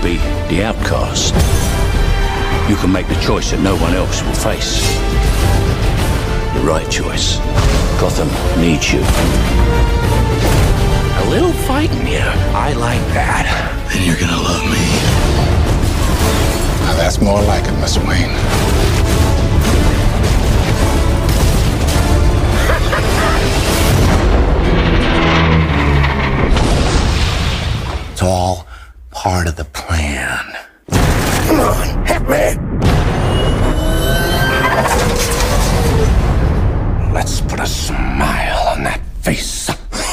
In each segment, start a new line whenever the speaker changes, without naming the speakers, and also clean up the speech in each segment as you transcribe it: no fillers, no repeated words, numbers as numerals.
be the outcast. You can make the choice that no one else will face. The right choice. Gotham needs you.
A little fighting, yeah. I like that.
Then you're gonna love me.
Now that's more like it, Mr. Wayne.
It's all part of the plan. Come on, hit me! Let's put a smile on that face.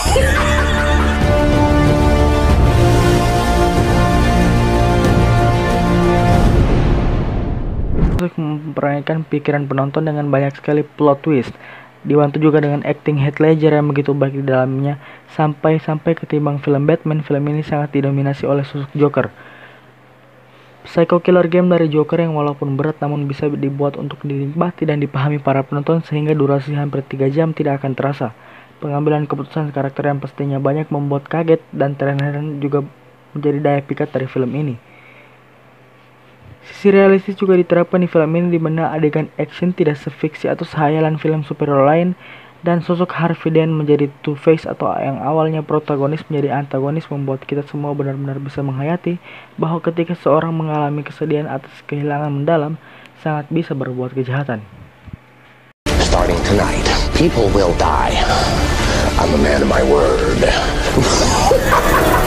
Untuk memperagakan pikiran penonton dengan banyak sekali plot twist. Dibantu juga dengan acting Heath Ledger yang begitu baik di dalamnya, sampai ketimbang film Batman, film ini sangat didominasi oleh sosok Joker. Psycho Killer Game dari Joker yang walaupun berat namun bisa dibuat untuk dinikmati dan dipahami para penonton sehingga durasi hampir 3 jam tidak akan terasa. Pengambilan keputusan karakter yang pastinya banyak membuat kaget dan terheran juga menjadi daya pikat dari film ini. Sisi realistis juga diterapkan di film ini, di mana adegan action tidak sefiksi atau sehayalan film superhero lain, dan sosok Harvey Dent menjadi Two-Face atau yang awalnya protagonis menjadi antagonis membuat kita semua benar-benar bisa menghayati bahwa ketika seorang mengalami kesedihan atas kehilangan mendalam, sangat bisa berbuat kejahatan.
Starting tonight, people will die. I'm a man of my word.